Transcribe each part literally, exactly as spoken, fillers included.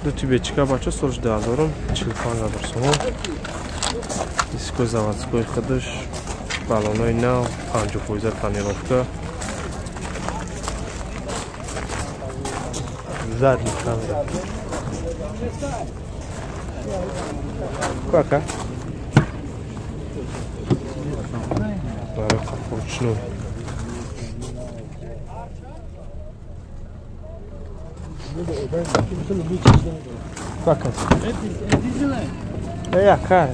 دو تیبچکا بچه سرش ده هزارم چهل و پنج هزار سوم. دیسکوی заводской خودش بالونای نو پنجاه فیصد تنیروفکا زد میکنه کاکا برای کپوچنو کاکا یا کار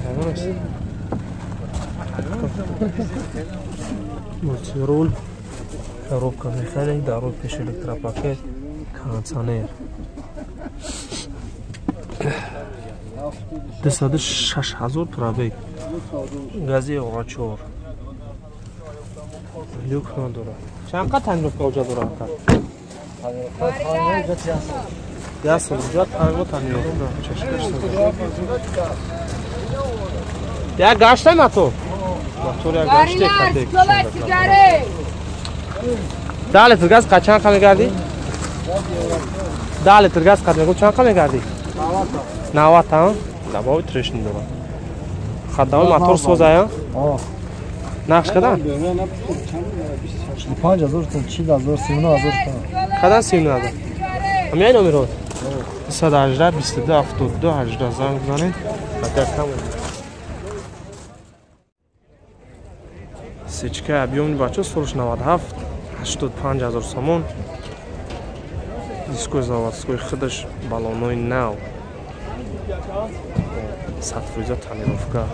مولتیرول коробка механик дарой пеш электропакет кондиционер دویست و شش هزار پرابیک гази орачор люк نداره چند قد تنگرفت که اوجا داره یا سال اوجا تنگرفت تنگرفت چشکش یا گشته ماتور ماتور یا گشته کتک ده لیتر گاز قد چند کمی گردی؟ ده لیتر گاز قد میگو چند کمی گردی؟ نوت ها؟ دباوی ترشن داره خدامه ماتور سوزه یا؟ نقش کدن؟ چهل و پنج هزار تا چهل هزار سی و نه هزار کدن سی و نه هزار؟ همین این نمیرود؟ بیست و هجده بیست و دو هفتاد و دو هجده زنگ بزنید بطر کمون سیچکه ابیومنی بچه سرش نود و هفت هشتاد و پنج هزار سومون دیسکوی заводской خودش بالونای نو صد فیصد تنیروفکا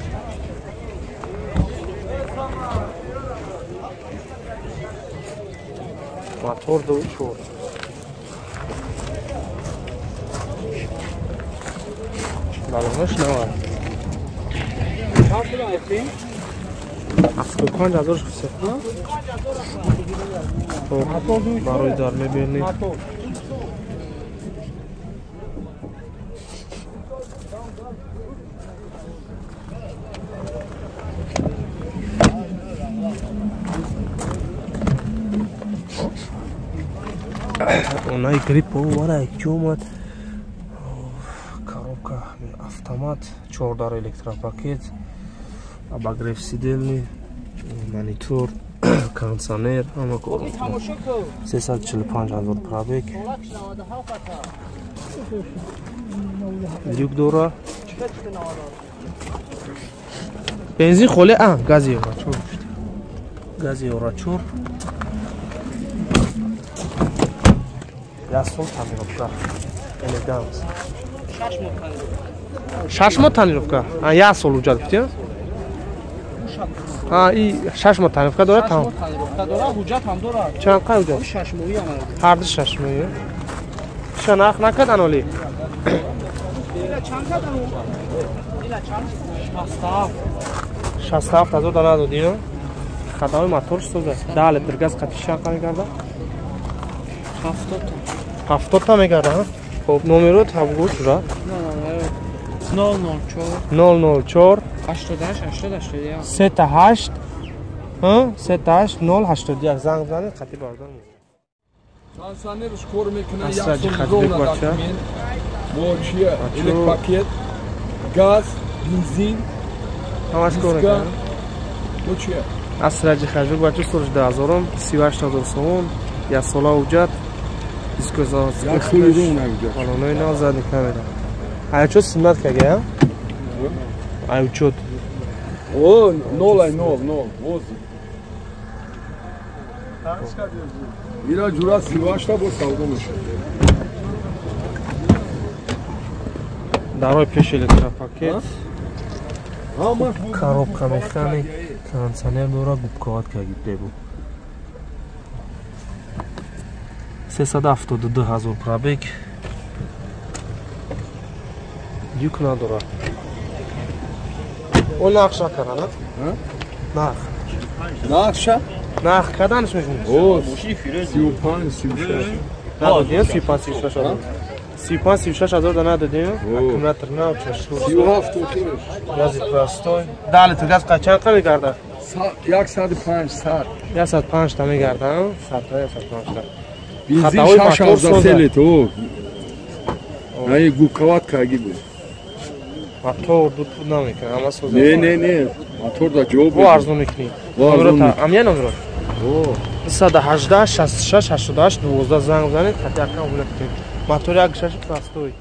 موتور دو چور بالونش نو هفتاد و پنج هزار شد برای دار میبینید اونای گریپ اومده یکی اومد коробка автомат چهارده электропакет обогрев сидельный монитор кондиционер همه کار سیصد و چهل و پنج هزار پرابیک لیوک داره بنزین خالی اه گازی اورچور گازی اورچور یا سول تمیروفکا الگانس شش ماه تمیروفکا اه یا سول وجود بتیا ها این شش ماه تمیروفکا داره تمام داره حجت هم داره چند قد حجت شش ماهی هم هر دو شش ماهی شناخت نکردن ولی چند کردن اینا چند شصت و هفت هزار دانه دادیم خدمه موتور سوزه ده لیتر گاز قطعی چند کمی کرده هفتاد تا هفتاد تا میگرده ها خب نمره تبگو شده نول نول چهار نول نول چهار هشتاد و هشت هشتاد هشتاد و یک سه تا هشت ها سه تا هشت نول هشتاد و یک زنگ بزنید قطعی باردار میگه Sansanerus kor میکنن Asracı یک Kadir سون Bakça. Bu çiğe, elek paket, gaz, benzin, همش کار diska, میکنه bu çiğe. اسرجی خجل بچه سرش ده هزارم سی و هشت هزار سوم یا سالا اوجد دیسکو زاست یک سویدون نمیده. بالونای ناز زد نکمیده های چود سمت که گه های چود O nol ay nol nol, vozi. Ira cura sivaşta bu salgınmış. дарой пеш электропакет Ama коробка механик кондиционер дора губковат кагид бегу сесад و هفتاد و دو هزار пробег люк надора о нақш накарана нақ nakşa? нақ каданш мешун O سی و پنج سی و شش. надодия سی و панҷ سی و шаш ҳазор سی و панҷ سی و шаш ҳазор да надодия аккумулятор нав чашку سی و هفت oturur. гази простой да литр газ қачан қа мегарда صد و پنج صد. صد و پنج تا мегарда сад та صد و پنج та Benzin Xatoy şaş motor avza so'za. selit o. این گوکوات کاگی بود. موتور دود بود نمیکنه اما سوزه. نه نه نه. موتور دا جواب. و ارزون میکنی. و ارزون. امیا نمیره. او. صد و هجده شصت و شش هشتاد و هشت دوازده زنگ بزنید خطی اکم بوده کنید. موتور یک شش پراستوی.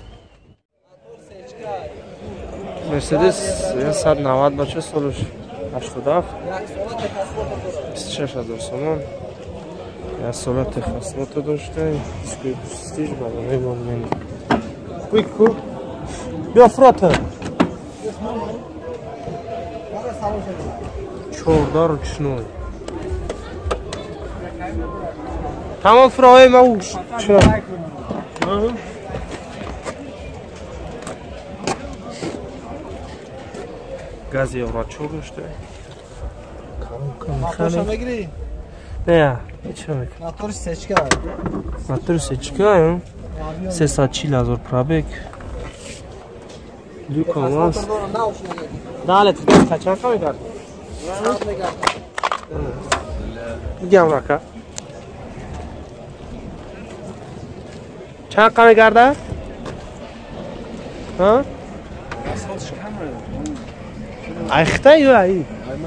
مرسدس صد و نود باشه سالش هشتاد و هفت. بیست و شش هزار سومان. یا سالت خصلات داشته. اسکی پرستیج بالای بالمینی. کویکو. بیا فراتر. چهاردار و چنوی. تمام فرای ما او چرا؟ گازی اورا چور داشته. Motor بگیری؟ نه هیچ نمیکنه. Motor seçka. موتور سچکا سیصد و چهل هزار پرابک. Lukavans. Dale, ti devi fare anche a guarda. Vediamo la ca. چند کمی گرده؟ ها؟ ایخته یا ای؟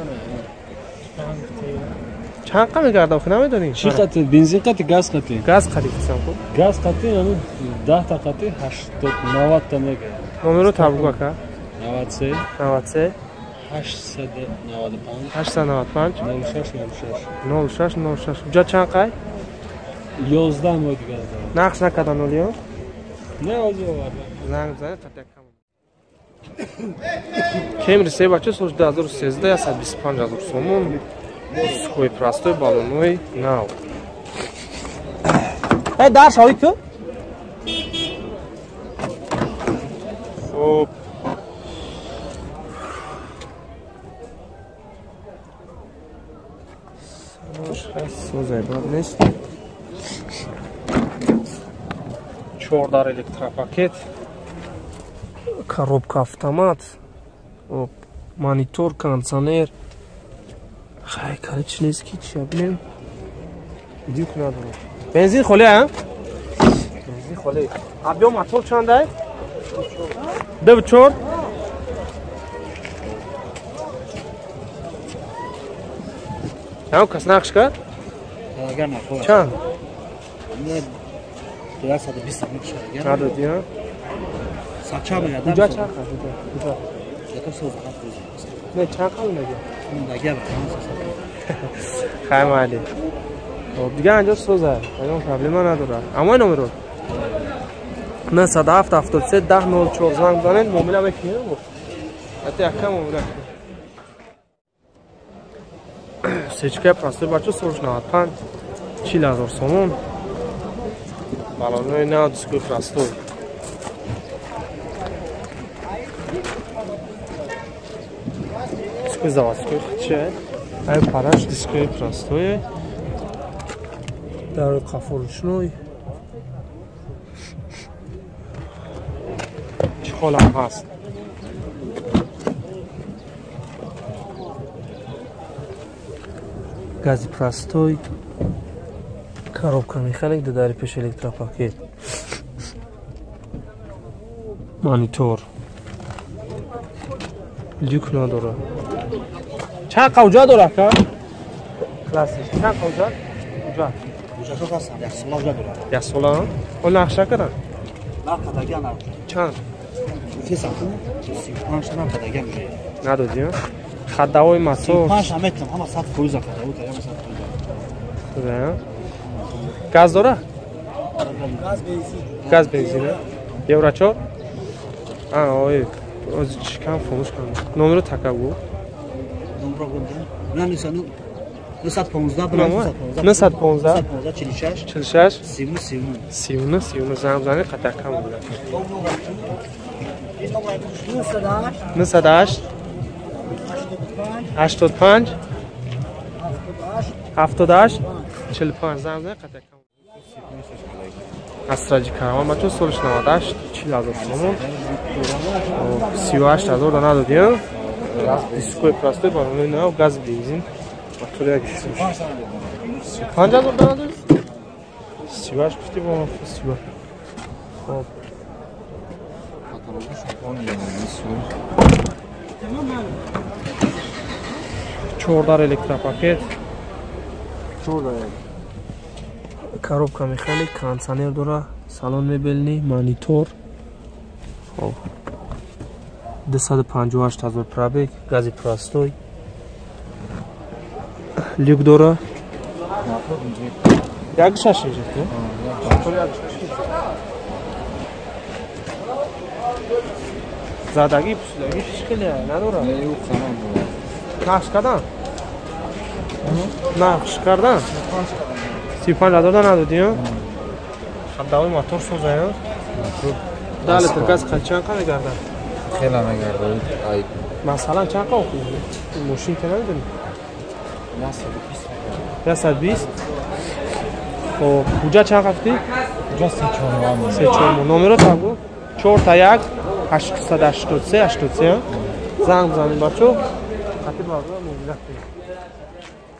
چند کمی گرده آخه نمیدونی؟ چی قطعه؟ بنزین قطعه؟ گاز قطعه؟ گاز خرید کسیم کن؟ گاز قطعه یعنی ده تا قطعه هشتاد نود تا میگه نمبر رو تبلیغ که؟ نود و سه نود و سه هشتصد و نود و پنج هشتصد و نود و پنج نود و شش نود و شش نود و شش نود و شش جا چند قای؟ یازده ماه دیگه نقش نکردن نولیو؟ نه آزی آورده زنگ بزنید قطعه کم کیمری سه بچه سوش دو هزار و سیزده صد و بیست و پنج هزار سومون سکوی پراستوی بالونوی ناو ای درش هایی که؟ خب سوز عباد نیست چهارده الکتروپاکت коробка автомат монитор кондиционер хай коричневый чи блин иди к надо бензин холи а бензин холи объем мотор чандай да чёрт हाँ कस नाक्ष का اگر نه خود چند نه دو صد و بیست میشه اگر ندو دیا ساچا میاد کجا چند کجا کجا یکم سوز خط روز نه چند کم نگه اون دیگه خیلی عالی خب دیگه اینجا سوزه اون پرابلم نداره اما این نمره نه صد و هفت هفتاد و سه ده نود و چهار زنگ بزنید معامله بکنید حتی یکم معامله کنید سچکه پراسته بچه سوش نود و پنج چهل هزار سومون بالانوی نه دیسکوی پراستوی دیسکوی заводской چه؟ این پرش دیسکوی پراستوی در قفل رучной چخال هم هست гази простой, коробка механик, додали пеш электропакет, монитор, люк надора. چند قوجا داره که؟ کلاسیک چند قوجا؟ کجا؟ کجا شو هستن یک سال اونجا داره یک سال ها؟ اون نقشه کردن؟ نه قدگی نه چند؟ فی ساعتون سی و پنج تا قدگی میشه ندادی ها؟ خداوی سی و مسور پنج هم میتونم همه صد فویزا خداوی تا یا صد فویزا گاز داره؟ گاز بنزین گاز بنزینه؟ یورو چهار؟ آه اوی از چیکار فروش کنم نمره تکبو نمره گفتم نه نیستن نصد پانزده نصد پانزده چهل و شش چهل و شش سی و نه سی و نه سی و نه سی و نه زنگ زنی قطع کم بوده نصد و هشت هشتاد و پنج هفتاد و هشت چهل و پنج زنگ زنی قطع کم استراجی کارمان بچه سالش نود و هشت چهل هزار سومون سی و هشت هزار دانه دادیم دیسکوی پراستوی بالونوی نه و گاز بنزین موتور یک سی و پنج هزار دانه دادیم سی و هشت گفتی با ما سی و هشت чордар электропакет, чордар коробка механик, кондиционер дора, салон мебелни, монитор. Хоб двести панҷоҳ ҳашт ҳазор пробег, гази простой. Люк дора. як шаш инҷа. Задаги пусдаги хеле надора. Нақш кардан? Нақш кардан? سی و پنج هزار ندادی ها؟ خداوی موتور سوزه ها؟ ده لیتر گاز چند کنه گردن؟ خیلی نگرده ای مثلا چند کنه خوبه؟ این ماشین که نمیدونی؟ صد و بیست خب بوجه چند گفتی؟ بوجه سه چهار سه چهار نمره تا بگو چهار تا یک هشتصد و هشتاد و سه هشتاد و سه زنگ بزنیم بچه خطی بازار موجودت بگیم